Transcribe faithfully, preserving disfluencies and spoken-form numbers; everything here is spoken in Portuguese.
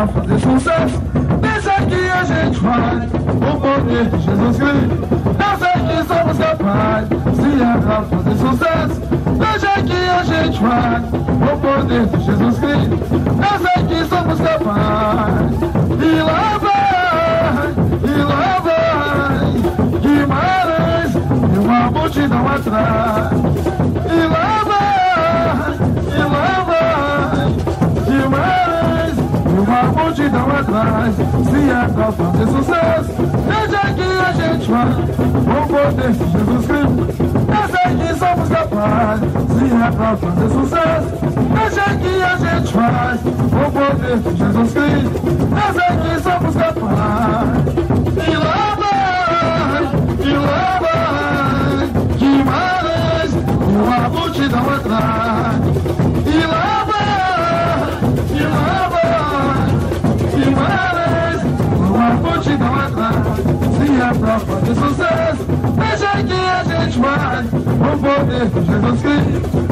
pra fazer sucesso, deixa que a gente vai, o poder de Jesus Cristo. Eu sei que somos capazes, se é pra fazer sucesso, deixa que a gente vai, o poder de Jesus Cristo. Eu sei que somos capazes, e lá vai, e lá vai, Guimarães, e uma multidão atrás, e lá vai, e lá vai, Guimarães, e uma multidão atrás. Se é pra fazer sucesso, deixa que a gente vai, o poder de Jesus Cristo. Eu sei que somos capazes, se é pra fazer sucesso, deixa que a gente faz, o poder de Jesus Cristo. Eu sei que somos capazes, e lá vai, e lá vai, Guimarães, e uma multidão atrás, e lá vai, e lá vai, Guimarães, uma multidão atrás. Se é pra fazer sucesso, deixa que a gente vai, o poder de Jesus Cristo.